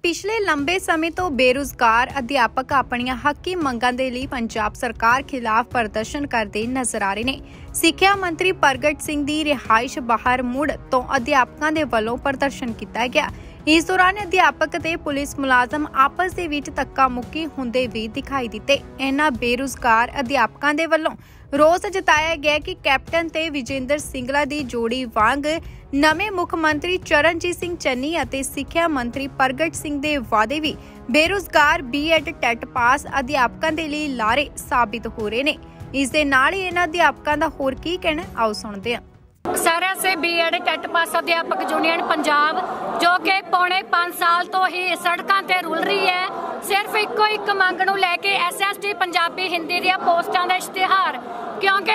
पिछले लंबे समय तो बेरोजगार अध्यापक अपनियां हकी मंगां दे लई पंजाब सरकार खिलाफ प्रदर्शन करते नजर आ रहे ने। सिक्ख्या मंत्री प्रगट सिंह दी रिहाइश बाहर मुड़ तो अध्यापकों के वलों प्रदर्शन किया गया। इस दौरान अध्यापक ते पुलिस मुलाजम आपस दे विच धक्का मुक्की हुंदे भी दिखाई दिते। इन्हां बेरोजगार अध्यापकों के वलों रोस जताया गया कि कैप्टन ते विजेंद्र सिंगला दी जोड़ी वांग नवे मुख मंत्री चरणजीत सिंह चन्नी अते सिक्ख्या मंत्री प्रगट सिंह दे वादे भी बेरोजगार बीएड टैट पास अध्यापकों के लिए लारे साबित हो रहे ने। इस दे नाल ही इन्हां अध्यापकों दा होर की कहना आओ सुणदे हां। सारा से बीएड टैट पास अध्यापक यूनियन पंजाब जो कि पौने 5 साल तो ही सड़कों ते रुल रही है, सिर्फ इको एक मंग नूं लैके SST पंजाबी हिंदी दी पोस्टां दा इश्तिहार, क्योंकि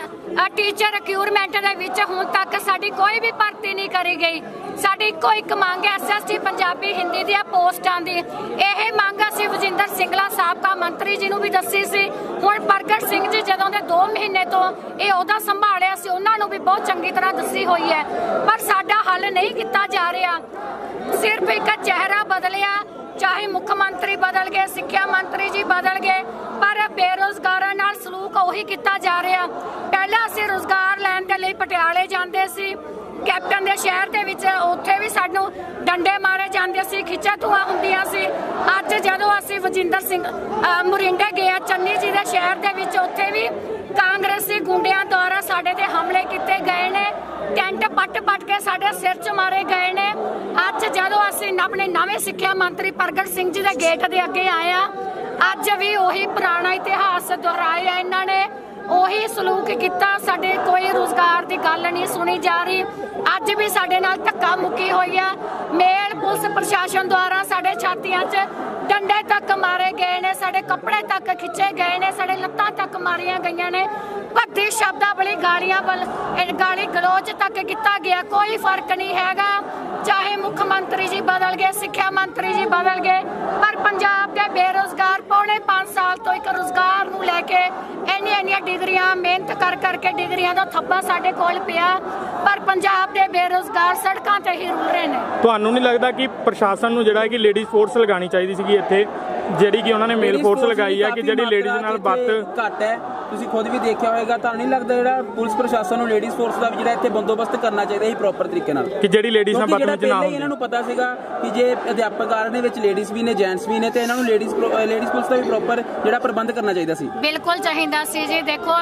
टीचर रिक्रूटमेंट दे विच हुण तक साडी कोई भी भर्ती नहीं करी गई। साडी इको एक मंग है SST पंजाबी हिंदी दी पोस्टां दी। यह मंग असीं विजेंद्र सिंगला साबका मंत्री जी नूं भी दसी सी। हुण प्रगट सिंह जी जदों दे 2 महीने तो ये अहुदा संभालिया सी, उन्हां नूं भी बहुत चंगी तरह दसी हुई है, पर साडा हल नहीं किया जा रहा। सिर्फ एक चेहरा बदलिया, चाहे मुख्यमंत्री बदल गए, सिक्ख्या मंत्री जी बदल गए, पर बेरोजगारां नाल सलूक उही किया जा रहा। पहला असीं रोजगार लैण दे लई पटियाले जांदे सी, कैप्टन दे शहर दे विच उत्थे भी सानू डंडे मारे जांदे सी, खिच्चा धुआ हुंदियां सी। अज जदों असीं वजिंदर सिंह मुरिंडे गए चन्नी जी दे शहर दे विच, उत्थे भी कांग्रेसी गुंडियां द्वारा साडे ते हमले किए गए ने, टेंट पट के साडे सिर च मारे गए ने। अज जदों असीं अपने नवे सिक्ख्या मंत्री प्रगट सिंह जी दे गेट दे अगे आया, अज भी उही पुराना इतिहास दोहराया इन्हां ने, उही सलूक किया। साडे कोई रोजगार की गल नहीं सुनी जा रही। अज भी साडे नाल धक्का मुक्की हुई है। मेल पुलिस प्रशासन द्वारा साडे छातियां च डंडे तक मारे गए ने, साडे कपड़े तक खिंचे गए ने, साडे लत्तां तक मारियां गईयां ने, भद्दी शब्दावली गालियां गाली गलोच तक किया गया। कोई फर्क नहीं हैगा, चाहे मुख्यमंत्री जी बदल गए, सिक्ख्या मंत्री जी बदल गए, पर पंजाब के बेरोजगार पौने 5 साल तो एक रोजगार नूं लैके इन्नियां डिग्रियां मेहनत कर करके डिग्रियां दा थब्बा साडे कोल पिया, पर पंजाब के बेरोजगार सड़कों ते ही रुल रहे हैं। तुहानूं नहीं लगता कि प्रशासन नूं जिहड़ा कि लेडीज़ फोर्स लगानी चाहिए सीगी इत्थे, ਜਿਹੜੀ कि उन्होंने मेल फोर्स लगाई है कि ਜਿਹੜੀ लेडीज़ नाल बात घट है? ਤੁਸੀਂ खुद भी देखा होगा, ਤੁਹਾਨੂੰ नहीं लगता ਜਿਹੜਾ पुलिस प्रशासन ਨੂੰ लेडीज़ फोर्स ਦਾ ਵੀ ਜਿਹੜਾ ਇੱਥੇ ਬੰਦੋਬਸਤ ਕਰਨਾ ਚਾਹੀਦਾ ਸੀ ਪ੍ਰੋਪਰ ਤਰੀਕੇ ਨਾਲ, ਕਿ ਜਿਹੜੀ ਲੇਡੀਜ਼ ਨਾਲ ਬਦਤਮੀਜ਼ ਨਾ ਹੋਵੇ। ਇਹਨਾਂ ਨੂੰ ਪਤਾ ਸੀਗਾ ਕਿ ਜੇ ਅਧਿਆਪਕ ਆ ਰਹੇ ਨੇ ਵਿੱਚ ਲੇਡੀਜ਼ ਵੀ ਨੇ ਜੈਂਟਸ ਵੀ ਨੇ, ਤੇ ਇਹਨਾਂ ਨੂੰ ਲੇਡੀਜ਼ ਪੁਲਿਸ ਦਾ ਵੀ ਪ੍ਰੋਪਰ ਜਿਹੜਾ ਪ੍ਰਬੰਧ ਕਰਨਾ ਚਾਹੀਦਾ ਸੀ। ਬਿਲਕੁਲ ਚਾਹੀਦਾ ਸੀ ਜੀ। ਦੇਖੋ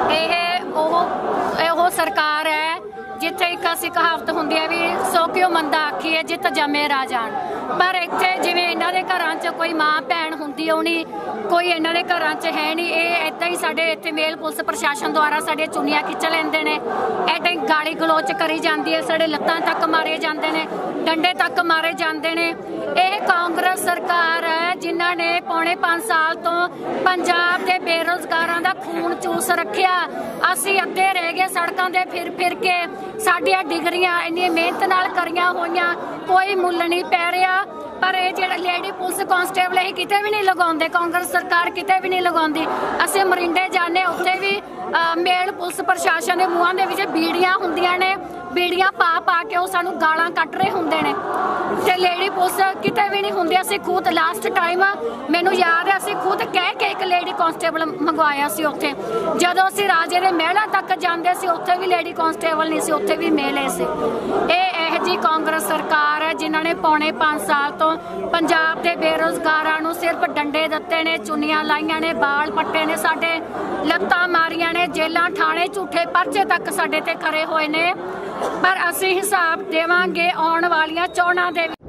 ਇਹ ਸਰਕਾਰ ਹੈ जिथे एक असी कहावत होंदी है भी सो क्यों मंदा आखी है जित जमे राजान, पर इत्थे जिवें इन्हां दे घरां च कोई मां भैन हुंदी होनी, कोई इन्हां दे घरां च है नहीं। ये इदां ही साडे इत्थे मेल पुलिस प्रशासन द्वारा साडे चुनियां खिच लैंदे ने, इदां ही गाली गलोच करी जांदी है, साडे लत्तां तक मारे जांदे ने, डंडे तक मारे जांदे ने। यह कांग्रेस सरकार है जिन्हां ने पौने 5 साल तो पंजाब के बेरोजगारां दा खून चूस रखिया। असीं अद्धे रह गए सड़कों ते फिर के, साडियां डिग्रियां इन्नी मेहनत नाल करियां होईयां, कोई मुल नहीं पै रहा। पर ये जो लेडी पुलिस कांस्टेबल ही किते भी नहीं लगाउंदे, कांग्रेस सरकार किते भी नहीं लगाउंदी। असीं मरिंडे जाने उत्थे भी मेल पुलिस प्रशासन के मूहां दे विच बीड़ियां हुंदियां ने, बीड़ियां पा के वो सानू गालां कट रहे हुंदे ने, ते लेडी पुलिस किते भी नहीं हुंदी। असीं खुद लास्ट टाइम मैनू याद है, असीं खुद कह के एक लेडी कांस्टेबल मंगवाया सी उत्थे, जदों असीं राजे दे महलां तक जांदे सी उत्थे भी लेडी कांस्टेबल नहीं सी, उत्थे भी मेले सी। यह जी कांग्रेस सरकार है जिन्हां ने पौने 5 साल तो पंजाब के बेरोजगारां नूं सिर्फ डंडे दित्ते ने, चुनियां लाइयां ने, बाल पट्टे ने, साडे लत्तां मारियां ने, जेलां ठाणे झूठे परचे तक साडे ते करे होए ने। पर असीं हिसाब देवांगे आउण वालियां चोणां दे।